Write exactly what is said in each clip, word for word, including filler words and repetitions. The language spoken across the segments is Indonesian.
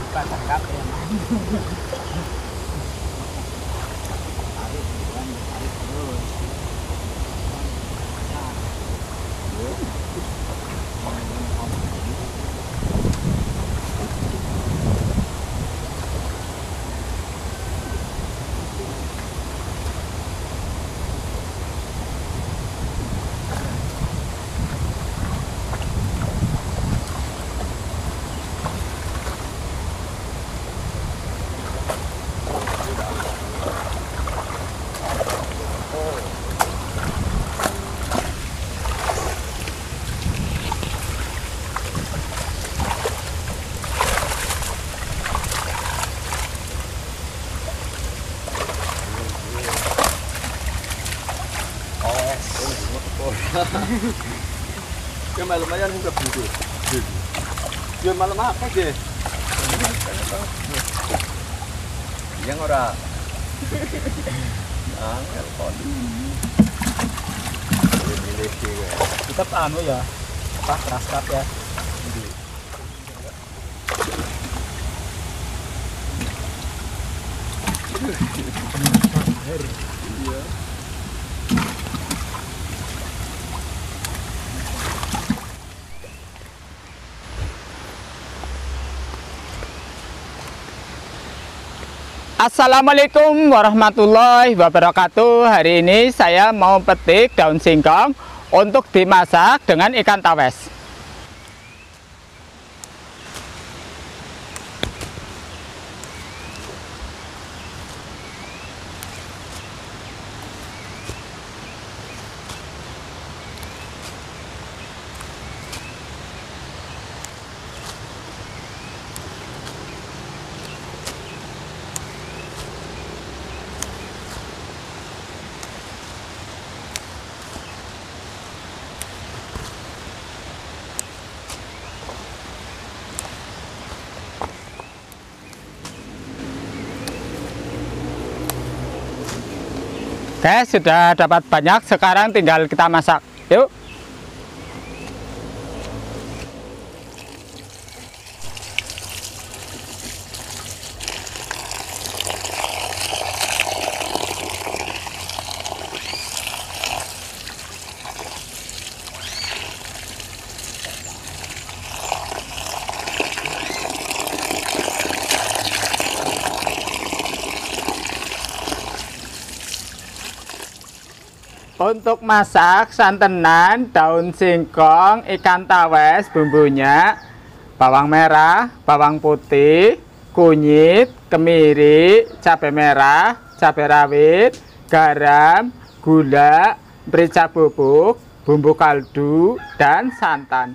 Pasang kape ya. Ya malam aja udah buntu. Ya malam apa deh? Yang ora. Angel kon. Kita anu ya. Apa raskat ya. Iya. Assalamualaikum warahmatullahi wabarakatuh. Hari ini saya mau petik daun singkong untuk dimasak dengan ikan tawes. Oke, sudah dapat banyak, sekarang tinggal kita masak. Yuk. Untuk masak santenan daun singkong ikan tawes, bumbunya bawang merah, bawang putih, kunyit, kemiri, cabai merah, cabai rawit, garam, gula, merica bubuk, bumbu kaldu, dan santan.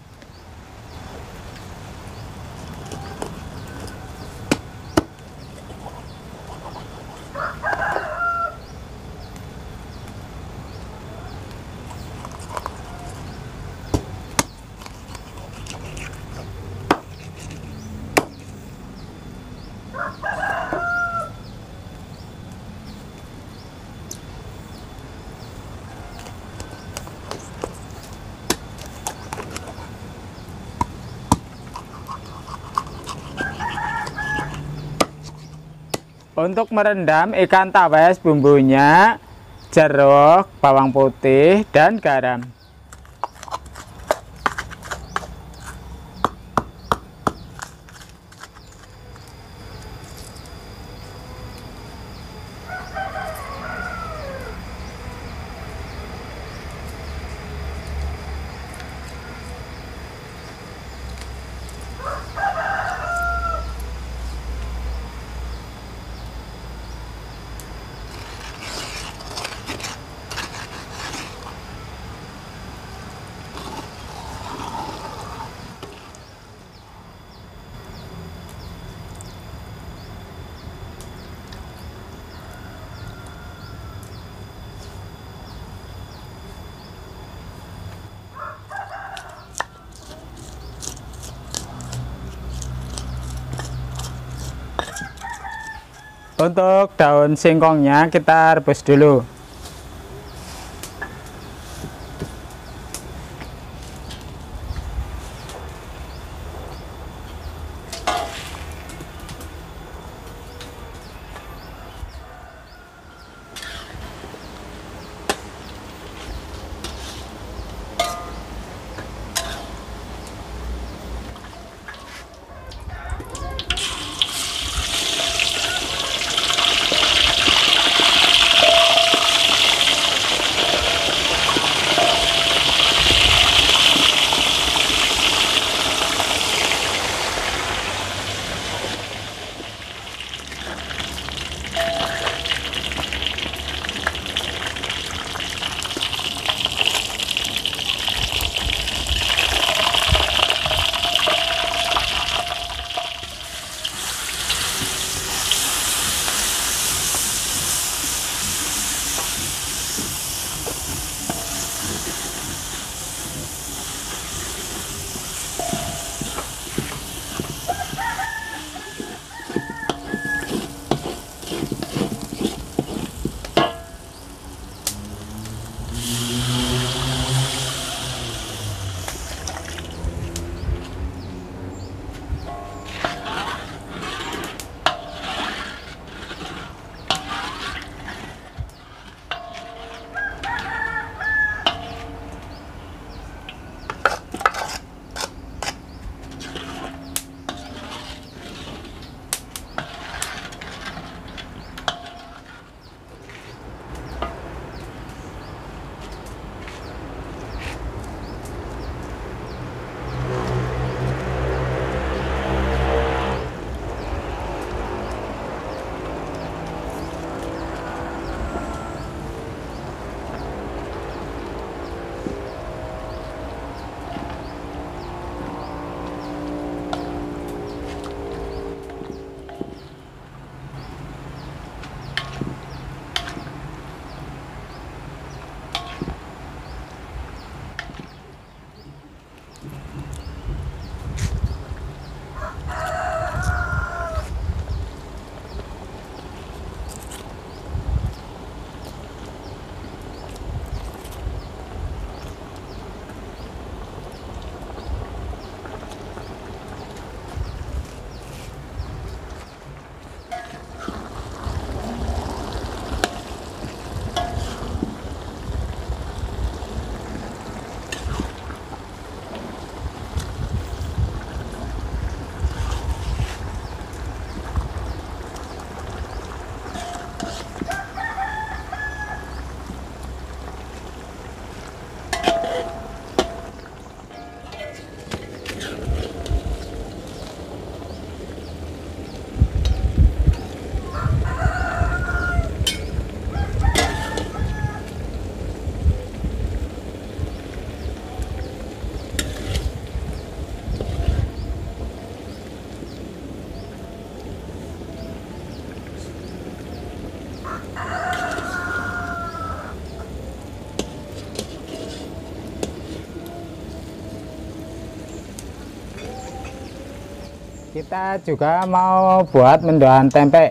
Untuk merendam ikan tawes, bumbunya jeruk, bawang putih, dan garam. Untuk daun singkongnya kita rebus dulu. Kita juga mau buat mendoan tempe.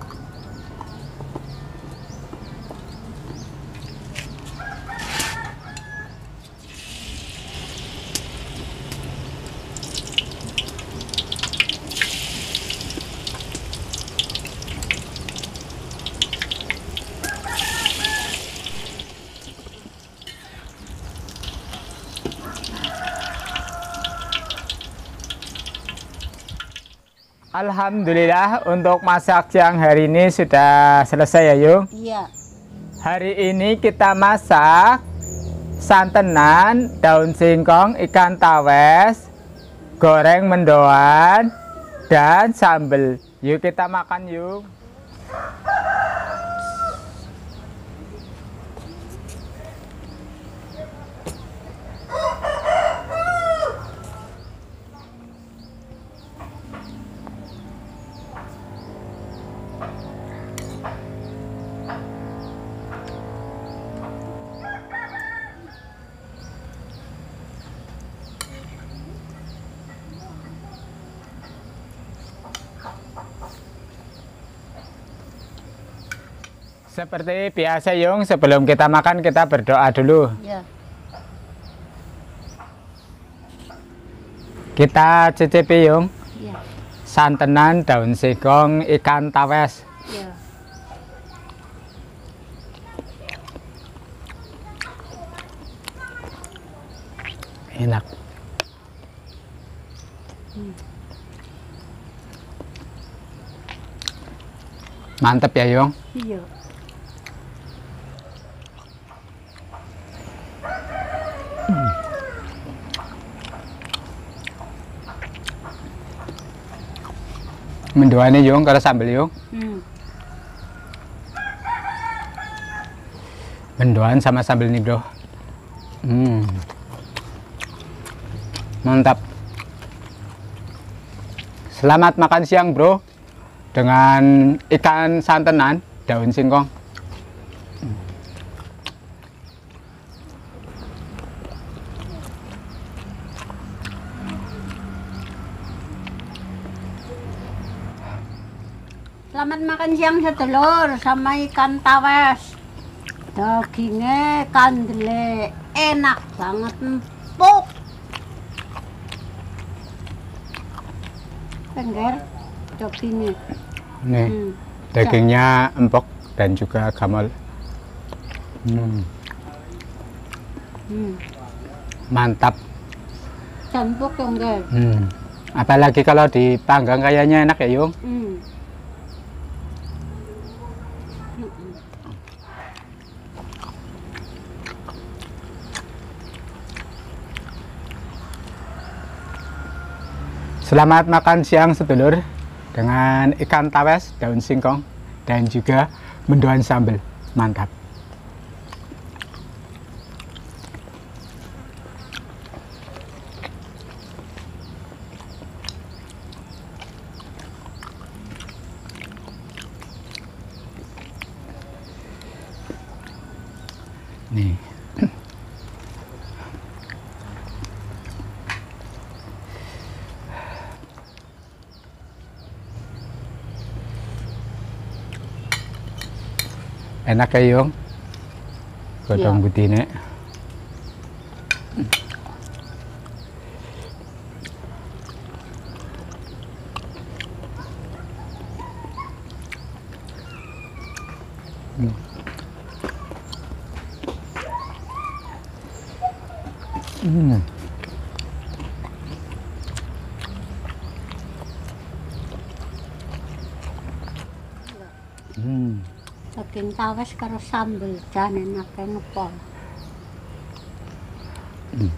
Alhamdulillah untuk masak siang hari ini sudah selesai ya Yung? Iya. Hari ini kita masak santenan, daun singkong, ikan tawes, goreng mendoan, dan sambal. Yuk kita makan yuk. Seperti biasa Yung, sebelum kita makan kita berdoa dulu. Ya. Kita cicipi Yung. Ya. Santenan, daun singkong, ikan tawes. Ya. Enak. Hmm. Mantep ya Yung. Iya. Mendoannya Yung, kalau sambal Yung. Hmm. Mendoan sama sambal nih bro. Hmm. Mantap. Selamat makan siang bro. Dengan ikan santenan, daun singkong. Selamat makan siang sedulur sama ikan tawes. Dagingnya kandele, enak banget, empuk. Tengger dagingnya. Nih, Hmm. dagingnya empuk dan juga gamal. Hmm. Hmm. Mantap. Empuk tengger. Hmm. Apalagi kalau dipanggang kayaknya enak ya Yung. Hmm. Selamat makan siang sedulur dengan ikan tawes, daun singkong, dan juga mendoan sambal. Mantap. Nih. Enak ya Yung, godong Iya. budine. Hmm. Hmm. Hmm. Daging tawes karo sambel jan enake ngepol. Hmm.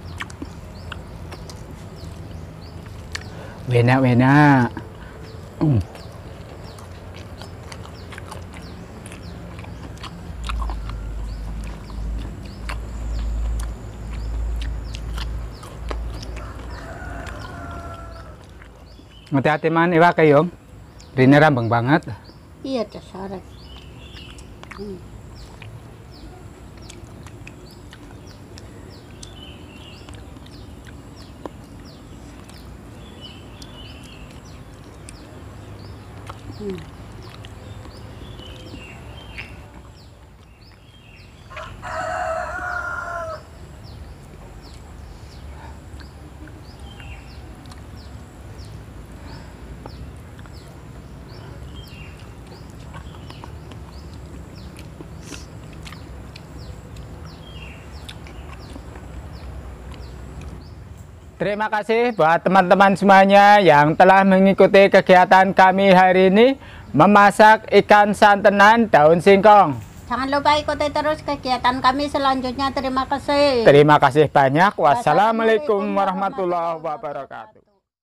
Enak-enak. Hmm. Hati-hati man iwa kayo. Rine rambang banget. Iya dasar. Hmm. Hmm. Terima kasih buat teman-teman semuanya yang telah mengikuti kegiatan kami hari ini memasak ikan santenan daun singkong. Jangan lupa ikuti terus kegiatan kami selanjutnya. Terima kasih. Terima kasih banyak. Wassalamualaikum warahmatullahi wabarakatuh.